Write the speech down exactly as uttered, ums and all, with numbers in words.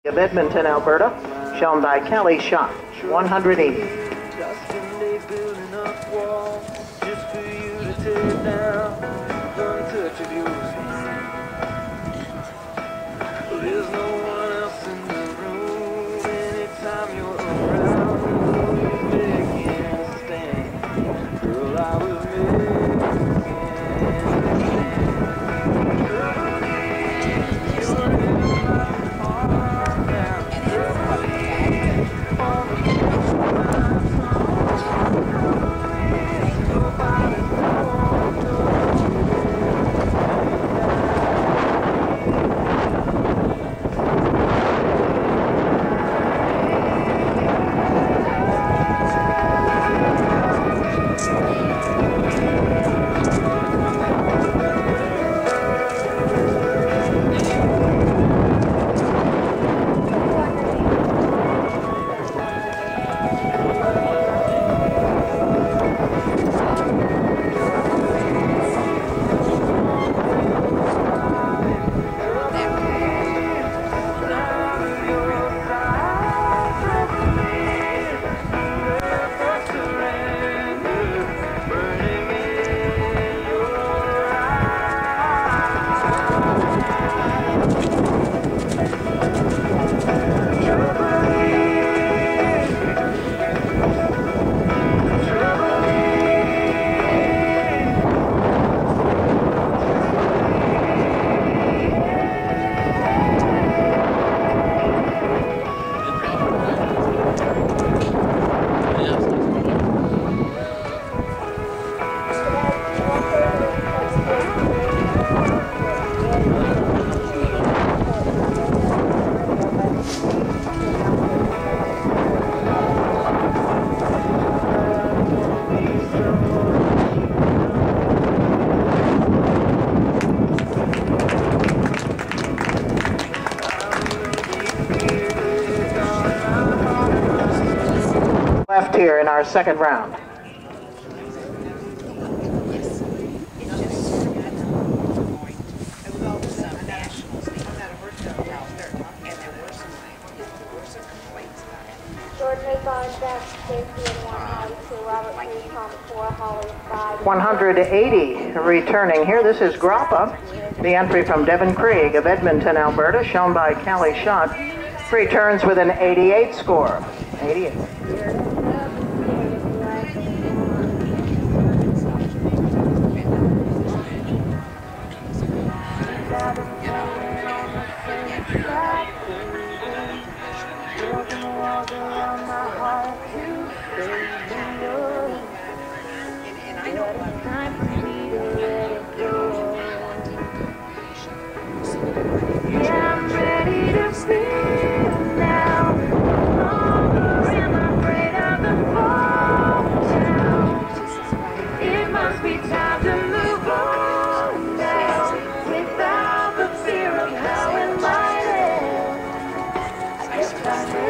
of Edmonton, Alberta, shown by Kelly Schott, one hundred eighty. Left here in our second round. one hundred eighty returning here. This is Grappa, the entry from Devon Krieg of Edmonton, Alberta, shown by Kelly Schott. Returns with an eighty-eight score. eighty-eight. Bye.